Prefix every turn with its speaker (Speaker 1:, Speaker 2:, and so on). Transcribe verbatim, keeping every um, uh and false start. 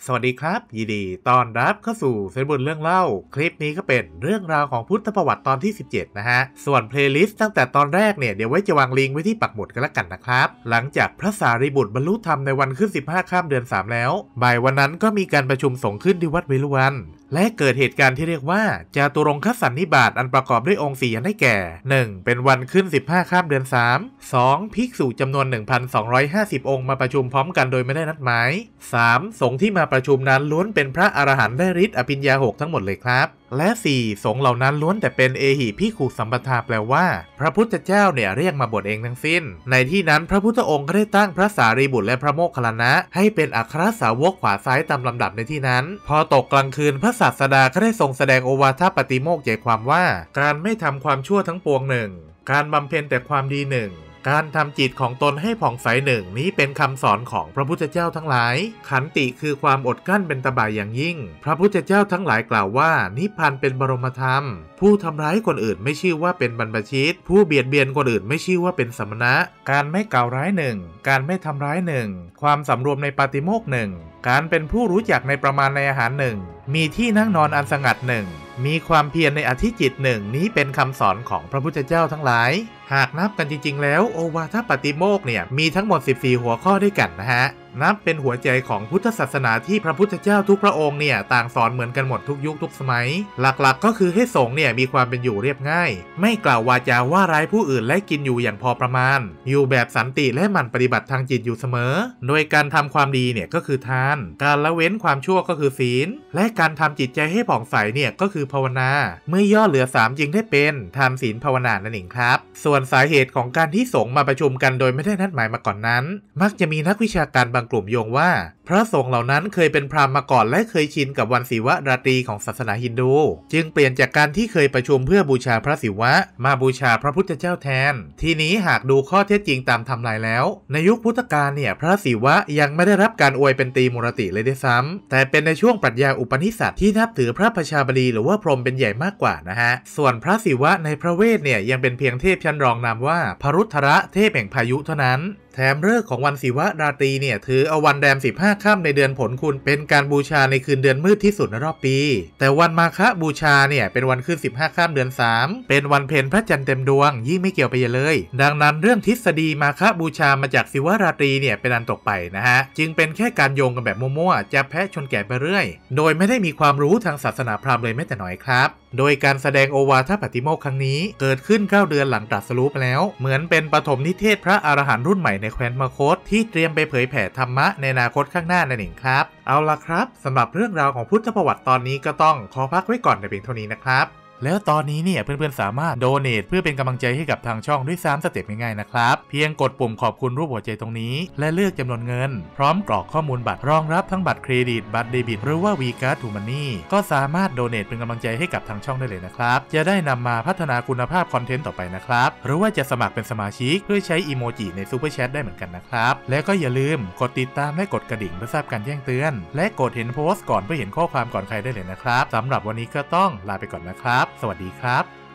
Speaker 1: สวัสดีครับยินดีต้อนรับเข้าสู่เซนบุญเรื่องเล่าคลิปนี้ก็เป็นเรื่องราวของพุทธประวัติตอนที่สิบเจ็ดนะฮะส่วนเพลย์ลิสต์ตั้งแต่ตอนแรกเนี่ยเดี๋ยวไว้จะวางลิงก์ไว้ที่ปักหมุดกันละกันนะครับหลังจากพระสารีบุตรบรรลุธรรมในวันขึ้นสิบห้าค่ำเดือนสามแล้วบ่ายวันนั้นก็มีการประชุมสงฆ์ขึ้นที่วัดเวฬุวันและเกิดเหตุการณ์ที่เรียกว่าจาตุรงคสันนิบาตอันประกอบด้วยองค์สี่อันได้แก่ หนึ่ง. เป็นวันขึ้นสิบห้าค่ำเดือนสาม สอง. ภิกษุจำนวน หนึ่งพันสองร้อยห้าสิบ องค์มาประชุมพร้อมกันโดยไม่ได้นัดหมาย สาม. สงฆ์ที่มาประชุมนั้นล้วนเป็นพระอรหันต์ได้ฤทธิ์อภิญญาหกทั้งหมดเลยครับและ สี่. สงฆ์เหล่านั้นล้วนแต่เป็นเอหิภิกขุสัมปทาแปลว่าพระพุทธเจ้าเนี่ยเรียกมาบวชเองทั้งสิ้นในที่นั้นพระพุทธองค์ก็ได้ตั้งพระสารีบุตรและพระโมคคัลลานะให้เป็นอัครสาวกขวาซ้ายตามลำดับในที่นั้นพอตกกลางคืนพระศาสดาก็ได้ทรงแสดงโอวาทปาติโมกข์ใจความว่าการไม่ทำความชั่วทั้งปวงหนึ่งการบำเพ็ญแต่ความดีหนึ่งการทำจิตของตนให้ผ่องใสหนึ่งนี้เป็นคำสอนของพระพุทธเจ้าทั้งหลายขันติคือความอดกลั้นเป็นตบะอย่างยิ่งพระพุทธเจ้าทั้งหลายกล่าวว่านิพพานเป็นบรมธรรมผู้ทำร้ายคนอื่นไม่ชื่อว่าเป็นบรรพชิตผู้เบียดเบียนคนอื่นไม่ชื่อว่าเป็นสมณะการไม่กล่าวร้ายหนึ่งการไม่ทำร้ายหนึ่งความสำรวมในปาติโมกข์หนึ่งการเป็นผู้รู้จักในประมาณในอาหารหนึ่งมีที่นั่งนอนอันสงัดหนึ่งมีความเพียรในอธิจิตหนึ่งนี้เป็นคำสอนของพระพุทธเจ้าทั้งหลายหากนับกันจริงๆแล้วโอวาทปาติโมกข์เนี่ยมีทั้งหมดสิบสี่หัวข้อด้วยกันนะฮะนับเป็นหัวใจของพุทธศาสนาที่พระพุทธเจ้าทุกพระองค์เนี่ยต่างสอนเหมือนกันหมดทุกยุคทุกสมัยหลักๆก็คือให้สงฆ์เนี่ยมีความเป็นอยู่เรียบง่ายไม่กล่าววาจาว่าร้ายผู้อื่นและกินอยู่อย่างพอประมาณอยู่แบบสันติและหมั่นปฏิบัติทางจิตอยู่เสมอโดยการทำความดีเนี่ยก็คือทานการละเว้นความชั่วก็คือศีลและการทำจิตใจให้ผ่องใสเนี่ยก็คือภาวนาเมื่อย่อเหลือสามจึงได้เป็นทานศีลภาวนานั่นเองครับส่วนสาเหตุของการที่สงฆ์มาประชุมกันโดยไม่ได้นัดหมายมาก่อนนั้นมักจะมีนักวิชาการบางกลุ่มโยงว่าพระสงฆ์เหล่านั้นเคยเป็นพราหมณ์มาก่อนและเคยชินกับวันศิวราตรีของศาสนาฮินดูจึงเปลี่ยนจากการที่เคยประชุมเพื่อบูชาพระศิวะมาบูชาพระพุทธเจ้าแทนทีนี้หากดูข้อเท็จจริงตามไทม์ไลน์แล้วในยุคพุทธกาลเนี่ยพระศิวะยังไม่ได้รับการอวยเป็นตรีมุรติเลยด้วยซ้ำแต่เป็นในช่วงปรัชญาอุปนิษัทที่นับถือพระประชาบดีหรือว่าพรหมเป็นใหญ่มากกว่านะฮะส่วนพระศิวะในพระเวทเนี่ยยังเป็นเพียงเทพชั้นรองนามว่าพรุทธระเทพแห่งพายุเท่านั้นแถมฤกษ์ของวันศิวราตรีเนี่ยถือเอาวันแรมสิบห้าค่ำในเดือนผลคุณเป็นการบูชาในคืนเดือนมืดที่สุดในรอบปีแต่วันมาฆบูชาเนี่ยเป็นวันขึ้นสิบห้าค่ำเดือนสามเป็นวันเพ็ญพระจันทร์เต็มดวงยิ่งไม่เกี่ยวไปเลยดังนั้นเรื่องทฤษฎีมาฆบูชามาจากศิวราตรีเนี่ยเป็นอันตกไปนะฮะจึงเป็นแค่การโยงกันแบบมั่วๆจะแพะชนแกะไปเรื่อยโดยไม่ได้มีความรู้ทางศาสนาพราหมณ์เลยแม้แต่น้อยครับโดยการแสดงโอวาทปาติโมกข์ครั้งนี้เกิดขึ้นเก้าเดือนหลังตรัสรู้ไปแล้วเหมือนเป็นปฐมนิเทศพระอรหันต์รุ่นใหม่ในแคว้นมคธที่เตรียมไปเผยแผ่ธรรมะในอนาคตข้างหน้านั่นเองครับเอาล่ะครับสำหรับเรื่องราวของพุทธประวัติตอนนี้ก็ต้องขอพักไว้ก่อนในเพียงเท่านี้นะครับแล้วตอนนี้เนี่ยเพื่อนๆสามารถโดเนทเพื่อเป็นกำลังใจให้กับทางช่องด้วยสามสเต็ปง่ายๆนะครับเพียงกดปุ่มขอบคุณรูปหัวใจตรงนี้และเลือกจำนวนเงินพร้อมกรอกข้อมูลบัตรรองรับทั้งบัตรเครดิตบัตรเดบิตหรือว่า V-Card to Money ก็สามารถโดเนทเป็นกำลังใจให้กับทางช่องได้เลยนะครับจะได้นำมาพัฒนาคุณภาพคอนเทนต์ต่อไปนะครับหรือว่าจะสมัครเป็นสมาชิกเพื่อใช้อีโมจิในซูเปอร์แชทได้เหมือนกันนะครับและก็อย่าลืมกดติดตามและกดกระดิ่งเพื่อทราบการแจ้งเตือนและกดเห็นโพสต์ก่อนเพื่อเห็นข้อความก่อนใครได้เลยนะครับสำหรับวันนี้ก็ต้องลาไปก่อนนะครับสวัสดีครับ